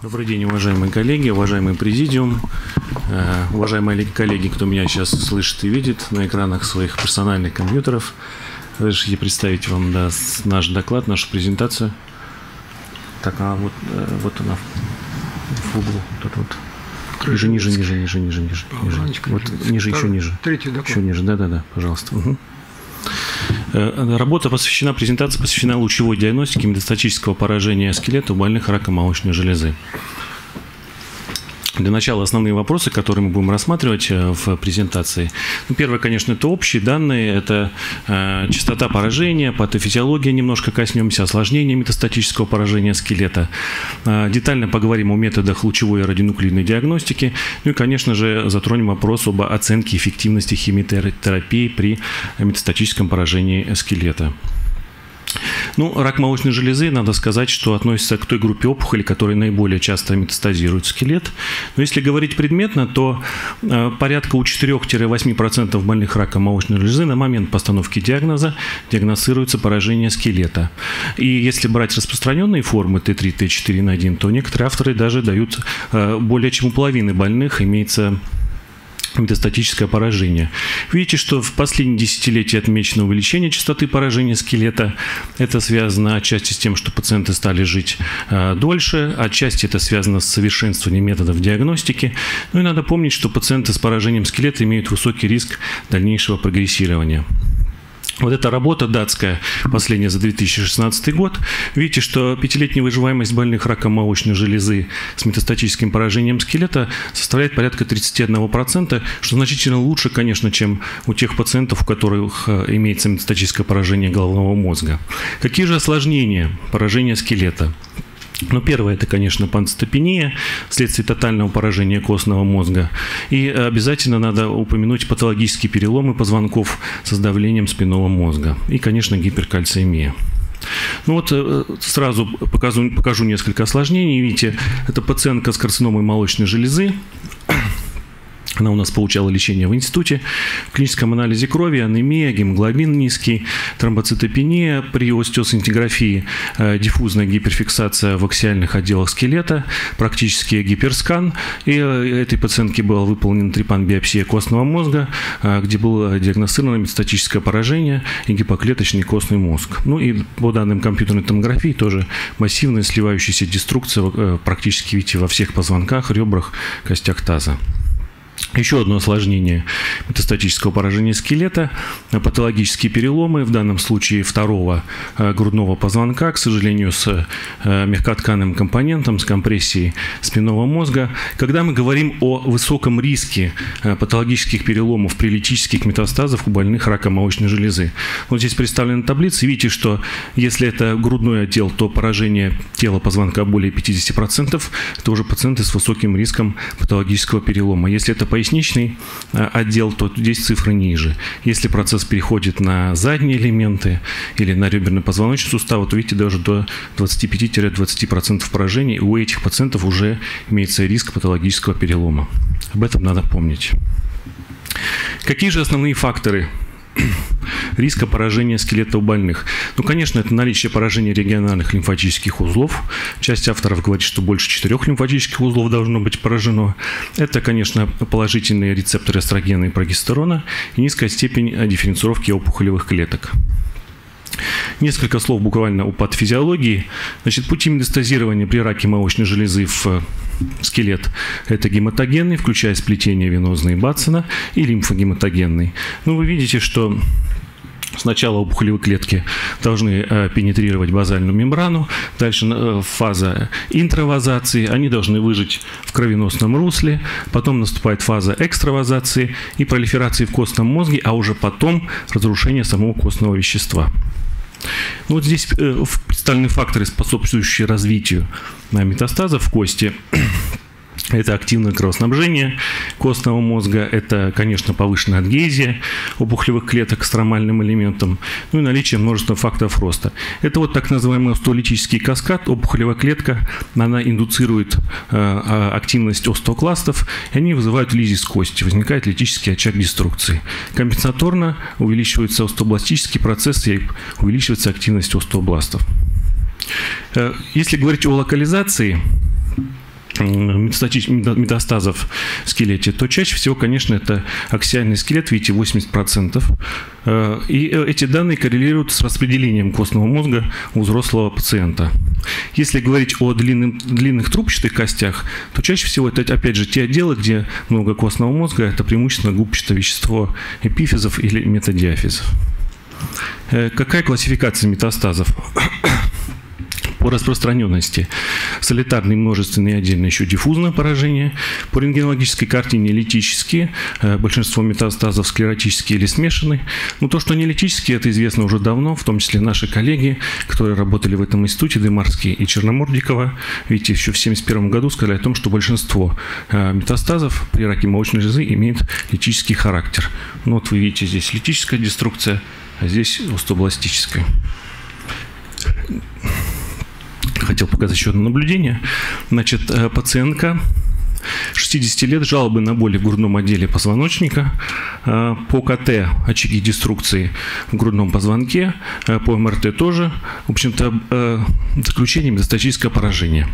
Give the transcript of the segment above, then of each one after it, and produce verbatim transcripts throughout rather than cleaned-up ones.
Добрый день, уважаемые коллеги, уважаемый президиум, э, уважаемые коллеги, кто меня сейчас слышит и видит на экранах своих персональных компьютеров. Разрешите представить вам да, наш доклад, нашу презентацию. Так, а вот, э, вот она в углу. Тут вот. Ниже, ниже, ниже, ниже, ниже, ниже. ниже. Вот, ниже, еще ниже. Третий доклад. Еще ниже, да-да-да, пожалуйста. Угу. Работа посвящена, презентация посвящена лучевой диагностике метастатического поражения скелета у больных раком молочной железы. Для начала основные вопросы, которые мы будем рассматривать в презентации. Ну, первое, конечно, это общие данные, это э, частота поражения, патофизиология, немножко коснемся, осложнения метастатического поражения скелета. Э, детально поговорим о методах лучевой и радионуклидной диагностики. Ну и, конечно же, затронем вопрос об оценке эффективности химиотерапии при метастатическом поражении скелета. Ну, рак молочной железы, надо сказать, что относится к той группе опухолей, которые наиболее часто метастазируют скелет. Но если говорить предметно, то э, порядка у четырёх-восьми процентов больных раком молочной железы на момент постановки диагноза диагностируется поражение скелета. И если брать распространенные формы Т три, Т четыре эн один, то некоторые авторы даже дают э, более чем у половины больных имеется метастатическое поражение. Видите, что в последние десятилетия отмечено увеличение частоты поражения скелета. Это связано отчасти с тем, что пациенты стали жить э, дольше, отчасти это связано с совершенствованием методов диагностики. Ну и надо помнить, что пациенты с поражением скелета имеют высокий риск дальнейшего прогрессирования. Вот эта работа датская, последняя за две тысячи шестнадцатый год. Видите, что пятилетняя выживаемость больных раком молочной железы с метастатическим поражением скелета составляет порядка тридцати одного процента, что значительно лучше, конечно, чем у тех пациентов, у которых имеется метастатическое поражение головного мозга. Какие же осложнения поражения скелета? Ну, первое, это, конечно, панцитопения вследствие тотального поражения костного мозга. И обязательно надо упомянуть патологические переломы позвонков с сдавлением спинного мозга. И, конечно, гиперкальциемия. Ну вот сразу покажу, покажу несколько осложнений. Видите, это пациентка с карциномой молочной железы. Она у нас получала лечение в институте. В клиническом анализе крови анемия, гемоглобин низкий, тромбоцитопения, при остеосинтеграфии э, диффузная гиперфиксация в аксиальных отделах скелета, практически гиперскан. И э, этой пациентке была выполнена трепан-биопсия костного мозга, э, где было диагностировано метастатическое поражение и гипоклеточный костный мозг. Ну и по данным компьютерной томографии тоже массивная сливающаяся деструкция э, практически, видите, во всех позвонках, ребрах, костях таза. Еще одно осложнение метастатического поражения скелета – патологические переломы, в данном случае второго грудного позвонка, к сожалению, с мягкотканным компонентом, с компрессией спинного мозга. Когда мы говорим о высоком риске патологических переломов при литических метастазах у больных раком молочной железы. Вот здесь представлена таблица. Видите, что если это грудной отдел, то поражение тела позвонка более пятидесяти процентов, это уже пациенты с высоким риском патологического перелома. Если это поясничный отдел, то здесь цифры ниже. Если процесс переходит на задние элементы или на реберно-позвоночный сустав, то видите, даже до двадцати пяти — двадцати процентов поражений у этих пациентов уже имеется риск патологического перелома. Об этом надо помнить. Какие же основные факторы риска поражения скелета у больных? Ну, конечно, это наличие поражения региональных лимфатических узлов. Часть авторов говорит, что больше четырех лимфатических узлов должно быть поражено. Это, конечно, положительные рецепторы эстрогена и прогестерона и низкая степень дифференцировки опухолевых клеток. Несколько слов буквально о патофизиологии. Значит, пути метастазирования при раке молочной железы в скелет – это гематогенный, включая сплетение венозной Батсона, и лимфогематогенный. Ну, вы видите, что сначала опухолевые клетки должны э, пенетрировать базальную мембрану, дальше э, фаза интравазации, они должны выжить в кровеносном русле, потом наступает фаза экстравазации и пролиферации в костном мозге, а уже потом разрушение самого костного вещества. Ну, вот здесь э, представлены факторы, способствующие развитию э, метастазов в кости. Это активное кровоснабжение костного мозга, это, конечно, повышенная адгезия опухолевых клеток стромальным элементом, ну и наличие множества факторов роста. Это вот так называемый остеолитический каскад. Опухолевая клетка, она индуцирует э, активность остеокластов, и они вызывают лизис кости, возникает литический очаг деструкции. Компенсаторно увеличивается остеобластический процесс и увеличивается активность остеобластов. Э, если говорить о локализации метастазов в скелете, то чаще всего, конечно, это аксиальный скелет, видите, восемьдесят процентов. И эти данные коррелируют с распределением костного мозга у взрослого пациента. Если говорить о длинным, длинных трубчатых костях, то чаще всего это, опять же, те отделы, где много костного мозга, это преимущественно губчатое вещество эпифизов или метадиафизов. Какая классификация метастазов? По распространенности солитарные, множественные и отдельно еще диффузное поражение. По рентгенологической картине литические, большинство метастазов склеротические или смешанные. Но то, что не литические, это известно уже давно, в том числе наши коллеги, которые работали в этом институте, Демарский и Черномордикова, видите, еще в тысяча девятьсот семьдесят первом году сказали о том, что большинство метастазов при раке молочной железы имеет литический характер. Ну, вот вы видите здесь литическая деструкция, а здесь остеобластическая. Хотел показать еще одно наблюдение. Значит, пациентка шестидесяти лет, жалобы на боли в грудном отделе позвоночника, по КТ очаги деструкции в грудном позвонке, по МРТ тоже, в общем-то, заключение метастатическое поражение.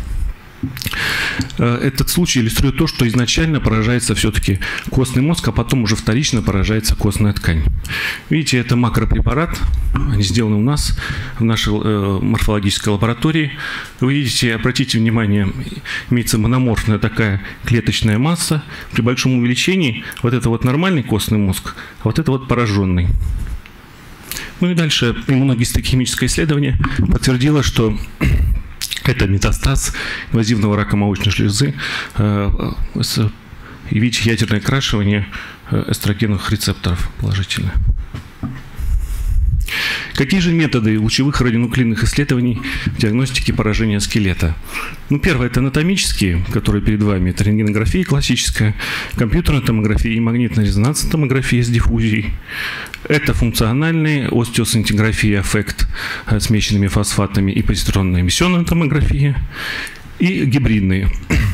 Этот случай иллюстрирует то, что изначально поражается все-таки костный мозг, а потом уже вторично поражается костная ткань. Видите, это макропрепарат, они сделаны у нас в нашей морфологической лаборатории. Вы видите, обратите внимание, имеется мономорфная такая клеточная масса. При большом увеличении вот это вот нормальный костный мозг, а вот это вот пораженный. Ну и дальше иммуногистохимическое исследование подтвердило, что это метастаз инвазивного рака молочной железы, и видите, ядерное окрашивание эстрогеновых рецепторов положительное. Какие же методы лучевых радионуклидных исследований в диагностике поражения скелета? Ну, первое – это анатомические, которые перед вами. Это рентгенография классическая, компьютерная томография и магнитно-резонансная томография с диффузией. Это функциональные, остеосинтеграфия, эффект с смеченными фосфатами и позитронная эмиссионная томография. И гибридные.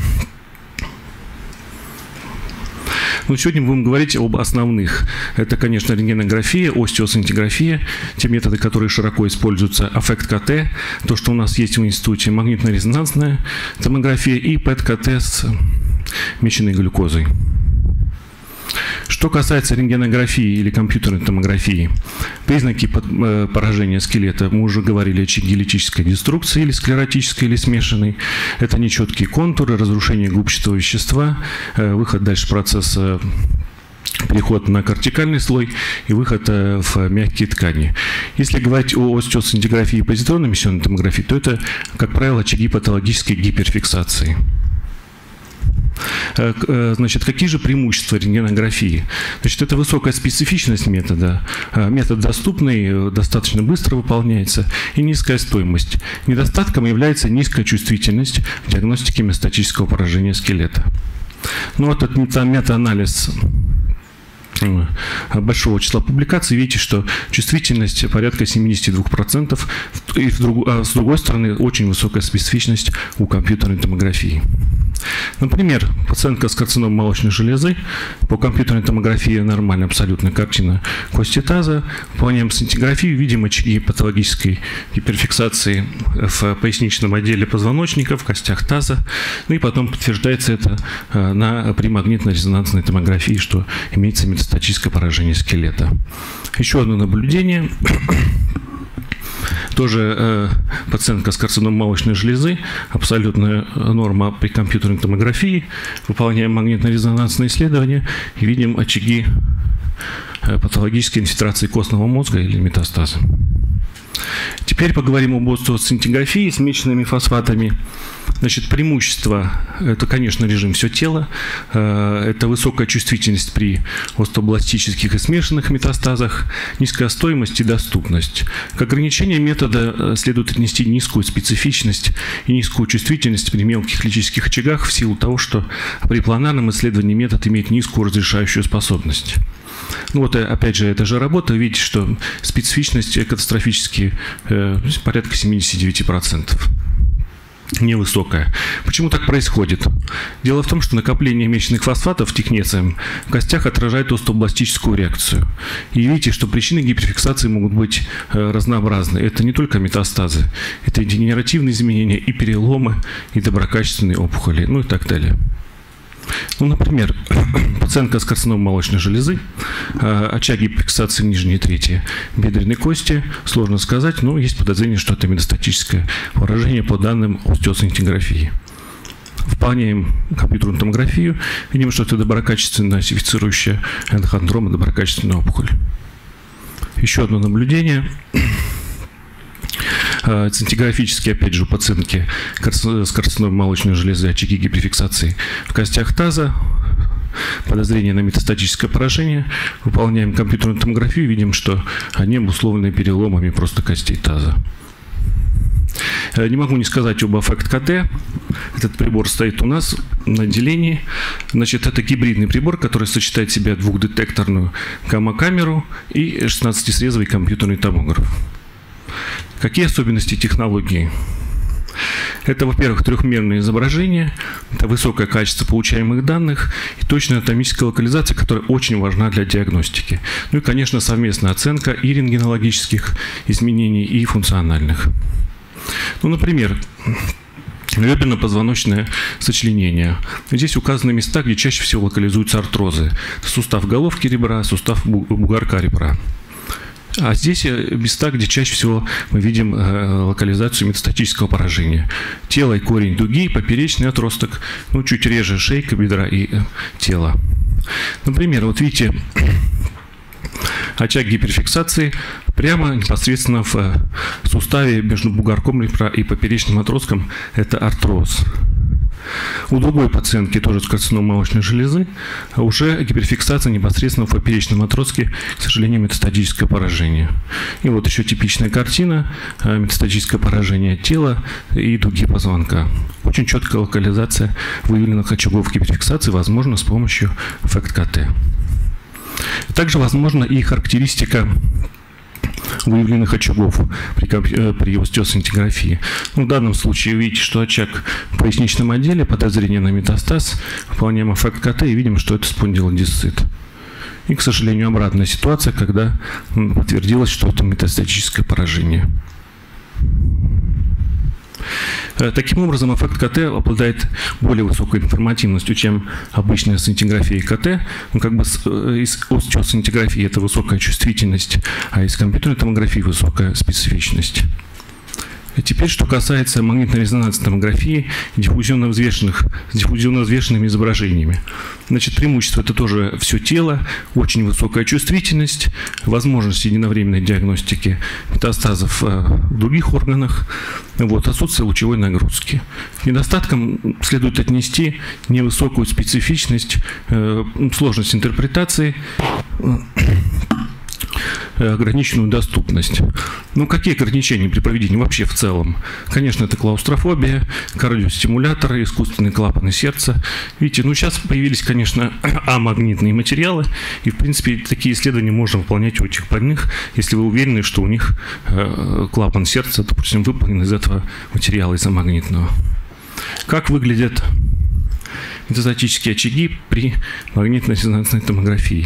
Но сегодня мы будем говорить об основных. Это, конечно, рентгенография, остеосинтеграфия, те методы, которые широко используются, аффект КТ, то, что у нас есть в институте, магнитно-резонансная томография и ПЭТ-КТ с меченной глюкозой. Что касается рентгенографии или компьютерной томографии, признаки поражения скелета, мы уже говорили, очаги литической деструкции или склеротической, или смешанной. Это нечеткие контуры, разрушение губчатого вещества, выход дальше процесса, переход на кортикальный слой и выход в мягкие ткани. Если говорить о остеосинтеграфии и позитронной эмиссионной томографии, то это, как правило, очаги патологической гиперфиксации. Значит, какие же преимущества рентгенографии? Значит, это высокая специфичность метода, метод доступный, достаточно быстро выполняется, и низкая стоимость. Недостатком является низкая чувствительность в диагностике метастатического поражения скелета. Ну вот этот мета-анализ большого числа публикаций, видите, что чувствительность порядка семидесяти двух процентов, и с другой стороны очень высокая специфичность у компьютерной томографии. Например, пациентка с карциномой молочной железы, по компьютерной томографии нормальная абсолютная картина кости таза, выполняем сцинтиграфию, видим очаги патологической гиперфиксации в поясничном отделе позвоночника, в костях таза, ну и потом подтверждается это на, при магнитно-резонансной томографии, что имеется метастатическое поражение скелета. Еще одно наблюдение. Тоже э, пациентка с карциномой молочной железы, абсолютная норма при компьютерной томографии. Выполняем магнитно-резонансное исследование и видим очаги э, патологической инфильтрации костного мозга или метастаза. Теперь поговорим об остеосинтеграфии с меченными фосфатами. Значит, преимущество – это, конечно, режим все тело, это высокая чувствительность при остеобластических и смешанных метастазах, низкая стоимость и доступность. К ограничению метода следует отнести низкую специфичность и низкую чувствительность при мелких литических очагах в силу того, что при планарном исследовании метод имеет низкую разрешающую способность. Ну вот, опять же, эта же работа, видите, что специфичность катастрофически э, порядка семидесяти девяти процентов. невысокая. Почему так происходит? Дело в том, что накопление месячных фосфатов технецием в костях отражает остеобластическую реакцию. И видите, что причины гиперфиксации могут быть разнообразны. Это не только метастазы, это и дегенеративные изменения, и переломы, и доброкачественные опухоли, ну и так далее. Ну, например, пациентка с карциномой молочной железы, очаг гиперфиксации в нижней трети бедренной кости, сложно сказать, но есть подозрение, что это метастатическое поражение по данным остеосинтеграфии. Выполняем компьютерную томографию, видим, что это доброкачественная осифицирующая эндохондрома, доброкачественная опухоль. Еще одно наблюдение. Сцинтиграфически, опять же, у пациентки с карциномой молочной железы очаги гиперфиксации в костях таза, подозрение на метастатическое поражение. Выполняем компьютерную томографию, видим, что они обусловлены переломами просто костей таза. Не могу не сказать об эффект КТ. Этот прибор стоит у нас на отделении. Значит, это гибридный прибор, который сочетает в себе двухдетекторную гамма-камеру и шестнадцатисрезовый компьютерный томограф. Какие особенности технологии? Это, во-первых, трехмерное изображение, это высокое качество получаемых данных и точная анатомическая локализация, которая очень важна для диагностики. Ну и, конечно, совместная оценка и рентгенологических изменений, и функциональных. Ну, например, реберно-позвоночное сочленение. Здесь указаны места, где чаще всего локализуются артрозы. Сустав головки ребра, сустав бугорка ребра. А здесь места, где чаще всего мы видим локализацию метастатического поражения. Тело и корень дуги, поперечный отросток, ну, чуть реже шейка, бедра и тело. Например, вот видите, очаг гиперфиксации прямо непосредственно в суставе между бугорком ребра и поперечным отростком. Это артроз. У другой пациентки, тоже с карциномой молочной железы, уже гиперфиксация непосредственно в поперечном отростке, к сожалению, метастатическое поражение. И вот еще типичная картина, метастатическое поражение тела и дуги позвонка. Очень четкая локализация выявленных очагов гиперфиксации возможна с помощью эффект КТ. Также возможна и характеристика выявленных очагов при, при остеосинтеграфии. В данном случае видите, что очаг в поясничном отделе, подозрение на метастаз, выполняем эффект КТ и видим, что это спондилодисцит. И, к сожалению, обратная ситуация, когда подтвердилось, что это метастатическое поражение. Таким образом, эффект КТ обладает более высокой информативностью, чем обычная сцинтиграфия и КТ. Ну, как бы из остеосинтеграфии это высокая чувствительность, а из компьютерной томографии высокая специфичность. Теперь, что касается магнитно-резонансной томографии диффузионно-взвешенных, с диффузионно-взвешенными изображениями. Значит, преимущество – это тоже все тело, очень высокая чувствительность, возможность единовременной диагностики метастазов в других органах, вот, отсутствие лучевой нагрузки. К недостаткам следует отнести невысокую специфичность, сложность интерпретации, ограниченную доступность. Ну, какие ограничения при проведении вообще в целом? Конечно, это клаустрофобия, кардиостимуляторы, искусственные клапаны сердца. Видите, ну, сейчас появились, конечно, амагнитные материалы, и, в принципе, такие исследования можно выполнять у этих больных, если вы уверены, что у них э, клапан сердца, допустим, выполнен из этого материала, из амагнитного. Как выглядят метастатические очаги при магнитно-резонансной томографии?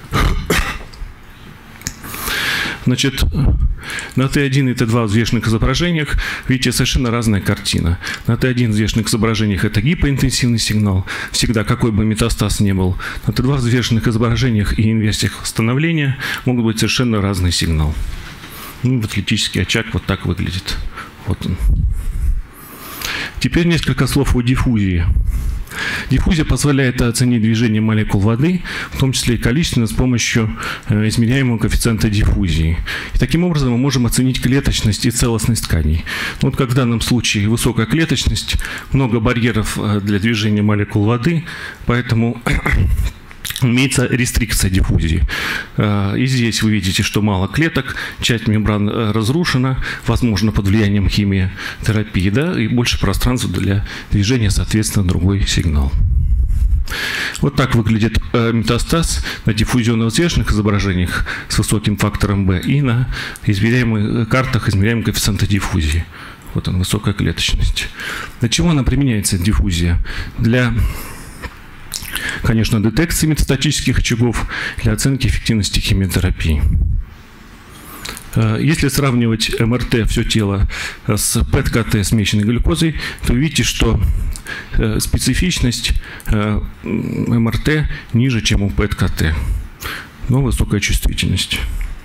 Значит, на Т один и Т два взвешенных изображениях, видите, совершенно разная картина. На Т один взвешенных изображениях это гипоинтенсивный сигнал, всегда, какой бы метастаз ни был. На Т два взвешенных изображениях и инверсиях восстановления могут быть совершенно разный сигнал. Ну, вот атлетический очаг вот так выглядит. Вот он. Теперь несколько слов о диффузии. Диффузия позволяет оценить движение молекул воды, в том числе и количественно, с помощью измеряемого коэффициента диффузии. И таким образом мы можем оценить клеточность и целостность тканей. Вот как в данном случае высокая клеточность, много барьеров для движения молекул воды, поэтому имеется рестрикция диффузии. И здесь вы видите, что мало клеток, часть мембран разрушена, возможно, под влиянием химиотерапии, да, и больше пространства для движения, соответственно, другой сигнал. Вот так выглядит метастаз на диффузионно-взвешенных изображениях с высоким фактором Б и на измеряемых картах измеряемого коэффициента диффузии. Вот она, высокая клеточность. Для чего она применяется, диффузия? Для, конечно, детекции метастатических очагов, для оценки эффективности химиотерапии. Если сравнивать эм эр тэ все тело с пэ тэ ка тэ смешанной глюкозой, то вы видите, что специфичность эм эр тэ ниже, чем у пэ тэ ка тэ, но высокая чувствительность.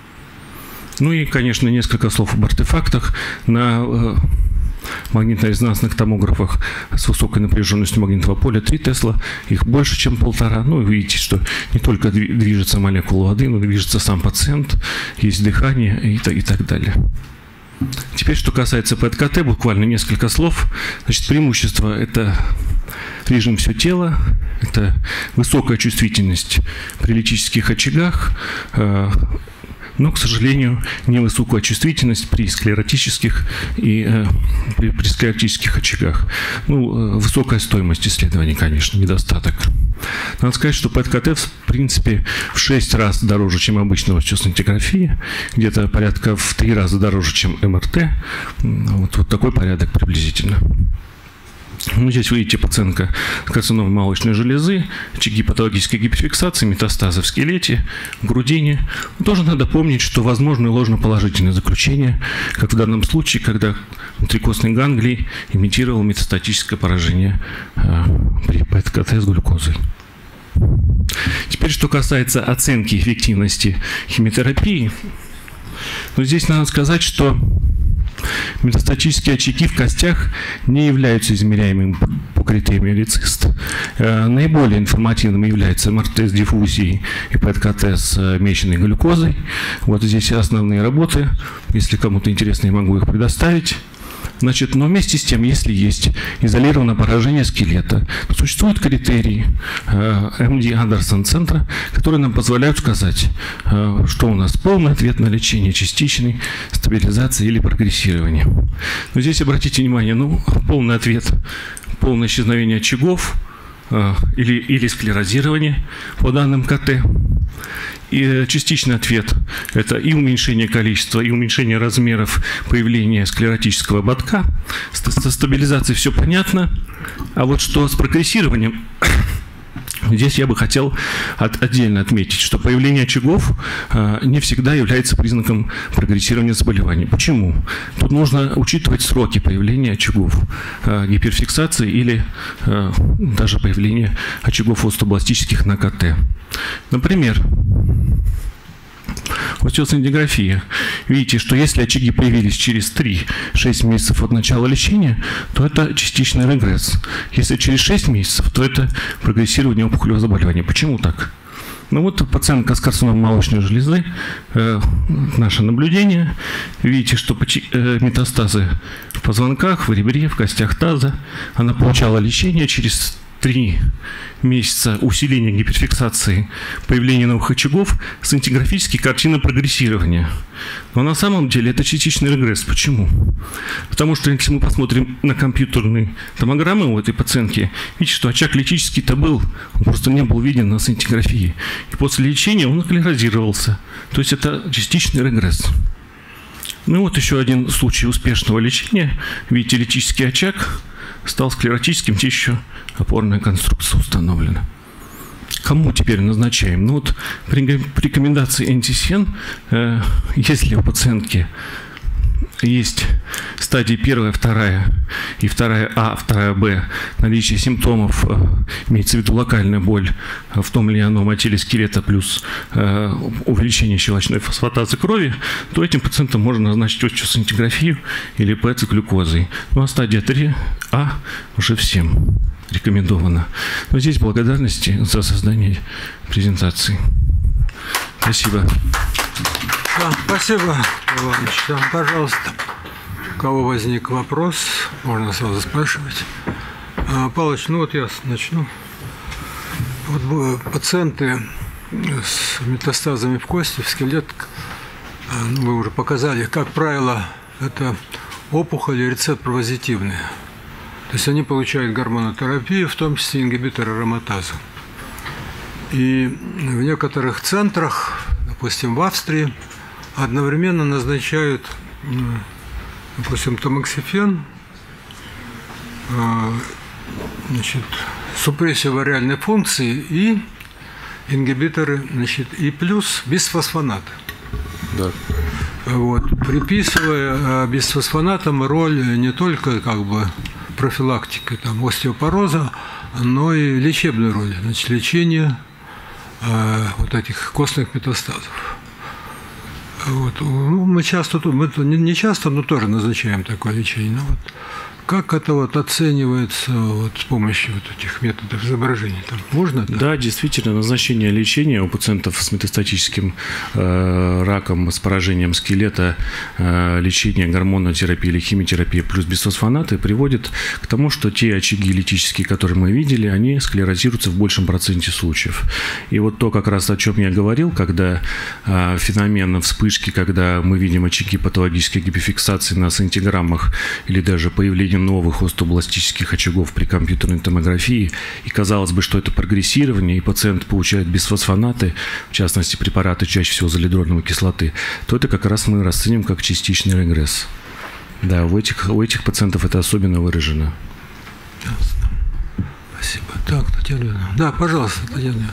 Ну и, конечно, несколько слов об артефактах. На магнитно-резонансных томографах с высокой напряженностью магнитного поля три Тесла, их больше, чем полтора. Ну и вы видите, что не только движется молекула воды, но движется сам пациент, есть дыхание и, и так далее. Теперь, что касается пэ тэ ка тэ, буквально несколько слов. Значит, преимущество – это режим все тело, это высокая чувствительность при литических очагах, но, к сожалению, невысокая чувствительность при склеротических и э, при, при склеротических очагах. Ну, э, высокая стоимость исследований, конечно, недостаток. Надо сказать, что пэ тэ ка тэ, в принципе, в шесть раз дороже, чем обычная лучесонтиграфия, где-то порядка в три раза дороже, чем эм эр тэ. Вот, вот такой порядок приблизительно. Ну, здесь вы видите пациентка с карциномой молочной железы, очаги патологической гиперфиксации, метастазы в скелете, в грудине. Но тоже надо помнить, что возможны ложноположительные заключения, как в данном случае, когда внутрикостный ганглий имитировал метастатическое поражение э, при пэ тэ ка тэ с глюкозой. Теперь, что касается оценки эффективности химиотерапии, ну, здесь надо сказать, что метастатические очаги в костях не являются измеряемыми по критериям элицист. Наиболее информативным является эм эр тэ с диффузией и пэ тэ ка тэ с меченной глюкозой. Вот здесь основные работы. Если кому-то интересно, я могу их предоставить. Значит, но вместе с тем, если есть изолированное поражение скелета, то существуют критерии эм ди Андерсон центра, которые нам позволяют сказать, что у нас полный ответ на лечение, частичный, стабилизация или прогрессирование. Но здесь обратите внимание, ну, полный ответ, полное исчезновение очагов или, или склерозирование по данным ка тэ. И частичный ответ – это и уменьшение количества, и уменьшение размеров появления склеротического ободка. Со стабилизацией все понятно. А вот что с прогрессированием, здесь я бы хотел от, отдельно отметить, что появление очагов э, не всегда является признаком прогрессирования заболевания. Почему? Тут нужно учитывать сроки появления очагов э, гиперфиксации или э, даже появления очагов остеобластических на ка тэ. Например, остеосинтеграфия. Видите, что если очаги появились через три-шесть месяцев от начала лечения, то это частичный регресс. Если через шесть месяцев, то это прогрессирование опухолевого заболевания. Почему так? Ну вот пациентка с карциномой молочной железы, э, наше наблюдение. Видите, что э, метастазы в позвонках, в ребре, в костях таза. Она получала лечение через три месяца усиления гиперфиксации, появления новых очагов, сцинтиграфически картина прогрессирования. Но на самом деле это частичный регресс. Почему? Потому что если мы посмотрим на компьютерные томограммы у этой пациентки, видите, что очаг литический-то был, он просто не был виден на сцинтиграфии. И после лечения он склерозировался. То есть это частичный регресс. Ну вот еще один случай успешного лечения. Видите, литический очаг стал склеротическим, здесь еще опорная конструкция установлена. Кому теперь назначаем? Ну вот при, при рекомендации эн ти си эн, э, если у пациентки есть стадии первая, вторая и вторая А, вторая Б, наличие симптомов, э, имеется в виду локальная боль в том или ином отделе скелета плюс э, увеличение щелочной фосфатазы крови, то этим пациентам можно назначить остеосинтеграфию или пэ тэ с глюкозой. Ну а стадия три А уже всем рекомендовано. Но здесь благодарности за создание презентации. Спасибо. Да, спасибо, Иванович. Да, пожалуйста, у кого возник вопрос, можно сразу спрашивать. А, Павлович, ну вот я начну. Вот пациенты с метастазами в кости, в скелет, ну, вы уже показали, как правило, это опухоли рецепт-позитивные. То есть они получают гормонотерапию, в том числе ингибиторы ароматаза. И в некоторых центрах, допустим, в Австрии, одновременно назначают допустим, тамоксифен, значит, супрессия вариальной функции и ингибиторы, значит, и плюс бисфосфонаты. Да. Вот, приписывая бисфосфонатам роль не только как бы профилактики там, остеопороза, но и лечебную роль, значит, лечение э, вот этих костных метастазов. Вот. Ну, мы часто, мы не часто, но тоже назначаем такое лечение. Ну, вот. Как это вот оценивается вот с помощью вот этих методов изображения? Там можно это? Да, действительно, назначение лечения у пациентов с метастатическим э, раком, с поражением скелета, э, лечение гормонотерапии или химиотерапии плюс бисфосфонаты приводит к тому, что те очаги литические, которые мы видели, они склерозируются в большем проценте случаев. И вот то, как раз о чем я говорил, когда э, феномен вспышки, когда мы видим очаги патологической гипофиксации на сантиграммах или даже появление новых остеобластических очагов при компьютерной томографии, и казалось бы, что это прогрессирование, и пациент получает бисфосфонаты, в частности препараты чаще всего залидроновой кислоты, то это как раз мы расценим как частичный регресс. Да, у этих, у этих пациентов это особенно выражено. Ясно. Спасибо. Так, Татьяна. Да, пожалуйста, Татьяна.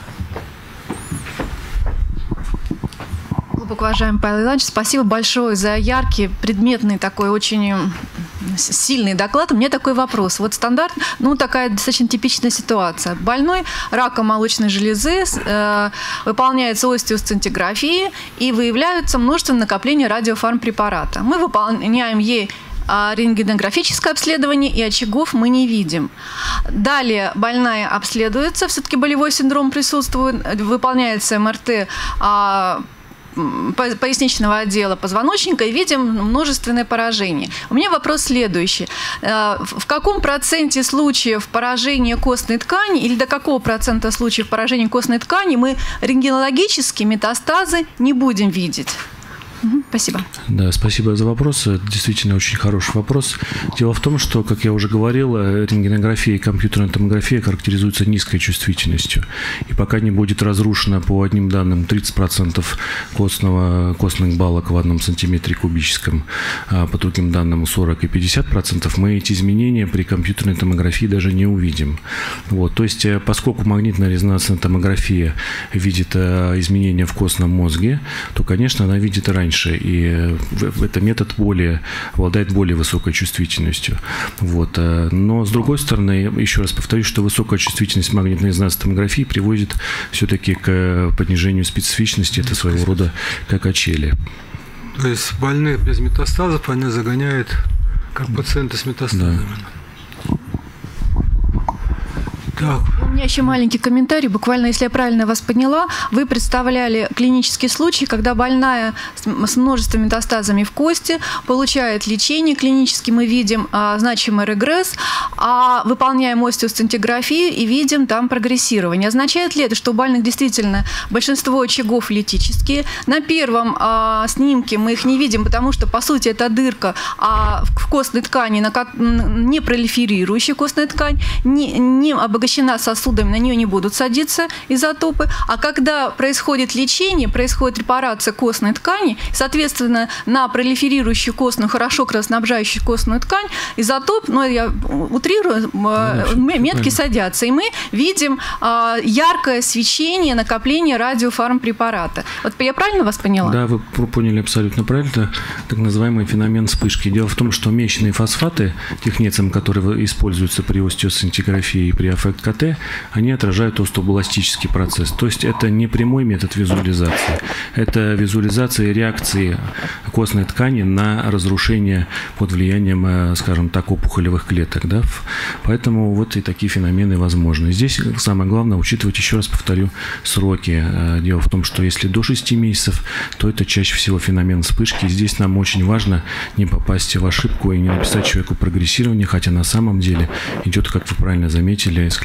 Глубоко уважаемый Павел Иванович, спасибо большое за яркий, предметный такой очень сильный доклад. У меня такой вопрос. Вот стандарт, ну такая достаточно типичная ситуация. Больной раком молочной железы, э, выполняется остеосцинтиграфия и выявляются множественные накопления радиофармпрепарата. Мы выполняем ей рентгенографическое обследование, и очагов мы не видим. Далее больная обследуется, все-таки болевой синдром присутствует, выполняется эм эр тэ а, поясничного отдела позвоночника, и видим множественные поражения. У меня вопрос следующий. В каком проценте случаев поражения костной ткани или до какого процента случаев поражения костной ткани мы рентгенологические метастазы не будем видеть? Спасибо. Да, спасибо за вопрос. Это действительно очень хороший вопрос. Дело в том, что, как я уже говорил, рентгенография и компьютерная томография характеризуются низкой чувствительностью. И пока не будет разрушено, по одним данным, тридцать процентов костного, костных балок в одном сантиметре кубическом, а по другим данным сорок и пятьдесят процентов, мы эти изменения при компьютерной томографии даже не увидим. Вот. То есть, поскольку магнитно-резонансная томография видит изменения в костном мозге, то, конечно, она видит и раньше. И этот метод более, обладает более высокой чувствительностью. Вот. Но, с другой стороны, еще раз повторюсь, что высокая чувствительность магнитно-резонансной томографии приводит все-таки к понижению специфичности. Это своего рода как качели. То есть больных без метастазов они загоняют как пациенты с метастазами. Да. Так. У меня еще маленький комментарий. Буквально, если я правильно вас поняла, вы представляли клинический случай, когда больная с множеством метастазами в кости получает лечение клинически, мы видим а, значимый регресс, а выполняем остеосцинтиграфию и видим там прогрессирование. Означает ли это, что у больных действительно большинство очагов литические? На первом а, снимке мы их не видим, потому что, по сути, это дырка а в костной ткани, на, не пролиферирующая костная ткань, не, не обогащена сосудами, на нее не будут садиться изотопы. А когда происходит лечение, происходит репарация костной ткани, соответственно, на пролиферирующую костную, хорошо кровоснабжающую костную ткань, изотоп, ну, я утрирую, да, метки садятся, и мы видим а, яркое свечение, накопление радиофармпрепарата. Вот я правильно вас поняла? Да, вы поняли абсолютно правильно. Так называемый феномен вспышки. Дело в том, что мечные фосфаты, технецем, которые используются при остеосцинтиграфии и при аффект КТ, они отражают остеобластический процесс. То есть это не прямой метод визуализации. Это визуализация реакции костной ткани на разрушение под влиянием, скажем так, опухолевых клеток. Да? Поэтому вот и такие феномены возможны. Здесь самое главное учитывать, еще раз повторю, сроки. Дело в том, что если до шести месяцев, то это чаще всего феномен вспышки. И здесь нам очень важно не попасть в ошибку и не написать человеку прогрессирование, хотя на самом деле идет, как вы правильно заметили, склерозация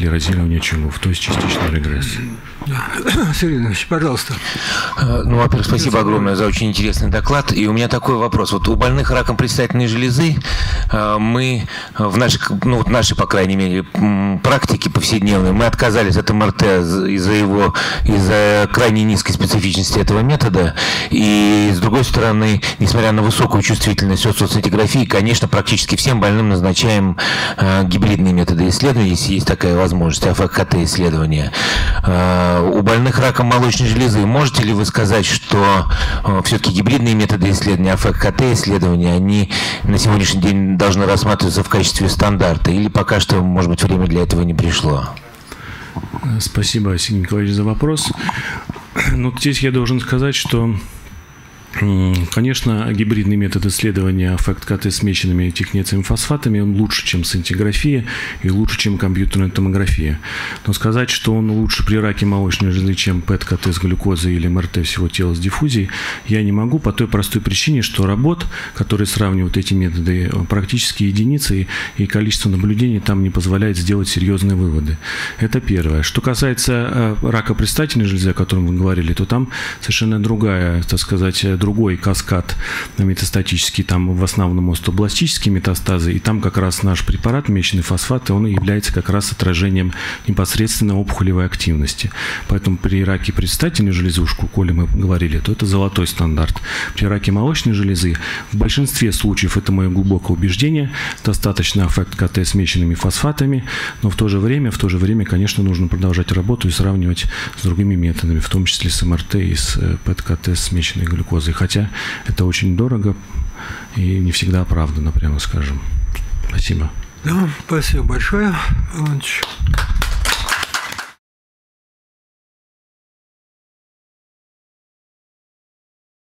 склерозирования очагов, то есть частичный регресс. Сергей Иванович, пожалуйста. Ну, во-первых, спасибо огромное за очень интересный доклад. И у меня такой вопрос. Вот у больных раком предстательной железы мы в нашей, ну, в нашей, по крайней мере, практике повседневной, мы отказались от эм эр тэ из-за его, из-за крайне низкой специфичности этого метода. И, с другой стороны, несмотря на высокую чувствительность от социнтеграфии, конечно, практически всем больным назначаем гибридные методы исследования, если есть такая возможность, а эф ка тэ исследования. У больных раком молочной железы можете ли вы сказать, что э, все-таки гибридные методы исследования, эф ка тэ исследования, они на сегодняшний день должны рассматриваться в качестве стандарта? Или пока что, может быть, время для этого не пришло? Спасибо, Сергей Николаевич, за вопрос. Ну, здесь я должен сказать, что конечно, гибридный метод исследования эф ка тэ смеченными технециевыми фосфатами он лучше, чем сцинтиграфия и лучше, чем компьютерная томография. Но сказать, что он лучше при раке молочной железы, чем пэт ка тэ с глюкозой или эм эр тэ всего тела с диффузией, я не могу по той простой причине, что работ, которые сравнивают эти методы, практически единицы, и количество наблюдений там не позволяет сделать серьезные выводы. Это первое. Что касается рака предстательной железы, о котором вы говорили, то там совершенно другая, так сказать, другой каскад метастатический, там в основном остеобластические метастазы, и там как раз наш препарат, меченый фосфат, он является как раз отражением непосредственно опухолевой активности. Поэтому при раке предстательной железы, уж коли мы говорили, то это золотой стандарт. При раке молочной железы в большинстве случаев, это мое глубокое убеждение, достаточно эф ка тэ с меченными фосфатами, но в то же время, в то же время, конечно, нужно продолжать работу и сравнивать с другими методами, в том числе с эм эр тэ и с пэт ка тэ с меченной глюкозой. Хотя это очень дорого и не всегда оправдано, прямо скажем. Спасибо. Да, спасибо большое, Иванович.